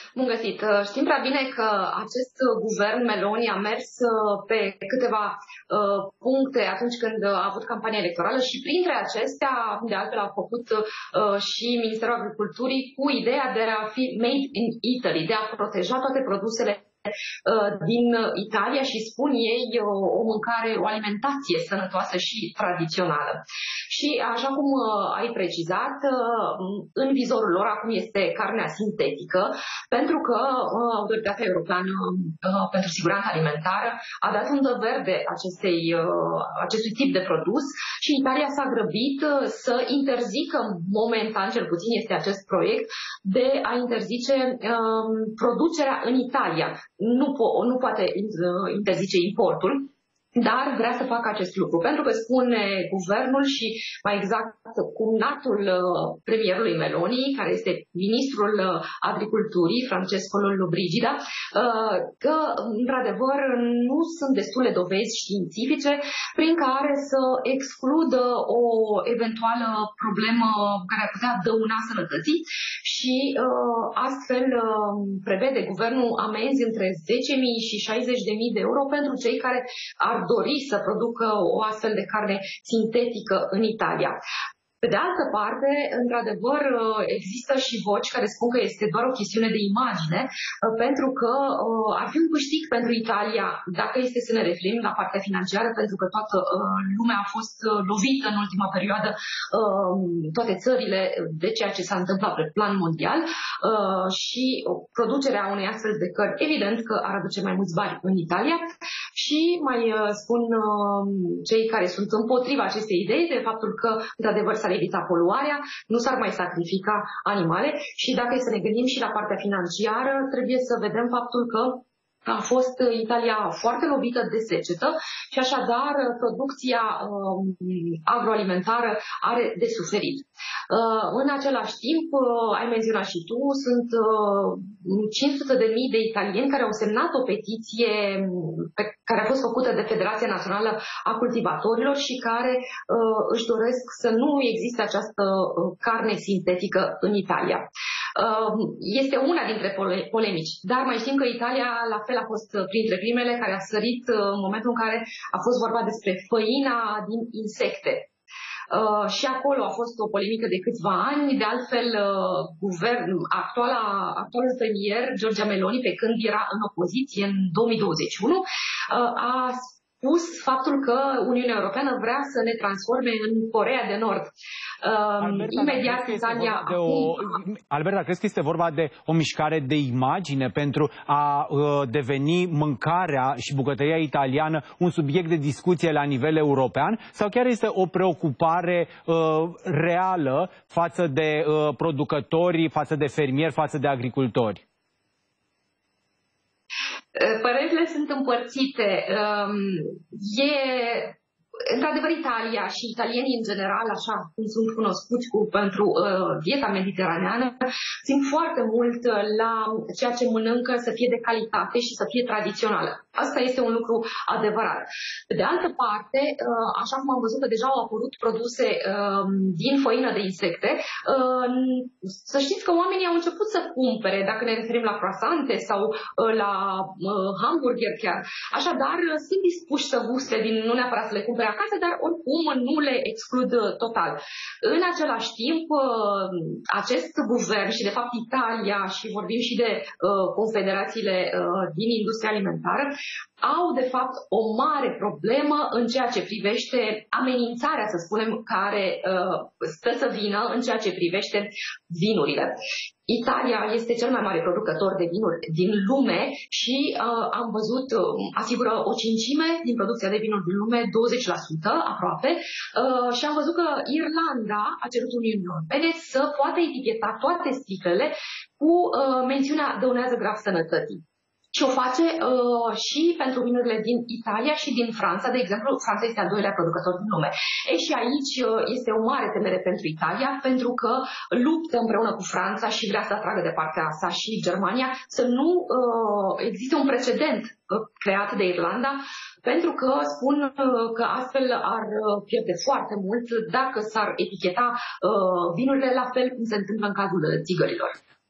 Bun găsit! Știm prea bine că acest guvern Meloni a mers pe câteva puncte atunci când a avut campania electorală și printre acestea, de altfel, a făcut și Ministerul Agriculturii cu ideea de a fi made in Italy, de a proteja toate produsele din Italia și spun ei o mâncare, o alimentație sănătoasă și tradițională. Și așa cum ai precizat, în vizorul lor acum este carnea sintetică, pentru că Autoritatea Europeană pentru Siguranța Alimentară a dat undă verde acestui tip de produs și Italia s-a grăbit să interzică, momentan cel puțin este acest proiect, de a interzice producerea în Italia. Nu poate interzice importul, dar vrea să facă acest lucru, pentru că spune guvernul și mai exact cumnatul premierului Meloni, care este ministrul agriculturii, Francesco Lollobrigida, că într-adevăr nu sunt destule dovezi științifice prin care să excludă o eventuală problemă care ar putea dăuna sănătății și astfel prevede guvernul amenzi între 10.000 și 60.000 de euro pentru cei care ar dori să producă o astfel de carne sintetică în Italia. Pe de altă parte, într-adevăr, există și voci care spun că este doar o chestiune de imagine, pentru că ar fi un câștig pentru Italia, dacă este să ne referim la partea financiară, pentru că toată lumea a fost lovită în ultima perioadă, toate țările, de ceea ce s-a întâmplat pe plan mondial și producerea unei astfel de cărni, evident că ar aduce mai mulți bani în Italia. Și mai spun cei care sunt împotriva acestei idei de faptul că, într-adevăr, s-ar evita poluarea, nu s-ar mai sacrifica animale și dacă e să ne gândim și la partea financiară, trebuie să vedem faptul că a fost Italia foarte lovită de secetă și așadar producția agroalimentară are de suferit. În același timp, ai menționat și tu, sunt 500.000 de italieni care au semnat o petiție care a fost făcută de Federația Națională a Cultivatorilor și care își doresc să nu existe această carne sintetică în Italia. Este una dintre polemici, dar mai știm că Italia la fel a fost printre primele care a sărit în momentul în care a fost vorba despre făina din insecte. Și acolo a fost o polemică de câțiva ani. De altfel, actualul premier, Giorgia Meloni, pe când era în opoziție în 2021, a spus faptul că Uniunea Europeană vrea să ne transforme în Coreea de Nord. Imediat Italia... Alberta, crezi că este vorba de o mișcare de imagine pentru a deveni mâncarea și bucătăria italiană un subiect de discuție la nivel european? Sau chiar este o preocupare reală față de producători, față de fermieri, față de agricultori? Părerile sunt împărțite. Într-adevăr, Italia și italienii în general, așa cum sunt cunoscuți pentru dieta mediteraneană, țin foarte mult la ceea ce mănâncă să fie de calitate și să fie tradițională. Asta este un lucru adevărat. Pe de altă parte, așa cum am văzut că deja au apărut produse din făină de insecte, să știți că oamenii au început să cumpere, dacă ne referim la croissante sau la hamburger chiar. Așadar, sunt dispuși să guste nu neapărat să le cumpere acasă, dar oricum nu le exclud total. În același timp, acest guvern și de fapt Italia, și vorbim și de confederațiile din industria alimentară, au de fapt o mare problemă în ceea ce privește amenințarea, să spunem, care stă să vină în ceea ce privește vinurile. Italia este cel mai mare producător de vinuri din lume și am văzut, asigură o cincime din producția de vinuri din lume, 20% aproape, și am văzut că Irlanda a cerut Uniunii Europene să poată eticheta toate sticlele cu mențiunea dăunează grav sănătății. Și o face și pentru vinurile din Italia și din Franța. De exemplu, Franța este al doilea producător din lume. Și aici este o mare temere pentru Italia, pentru că luptă împreună cu Franța și vrea să atragă de partea sa și Germania să nu existe un precedent creat de Irlanda, pentru că spun că astfel ar pierde foarte mult dacă s-ar eticheta vinurile la fel cum se întâmplă în cazul țigărilor.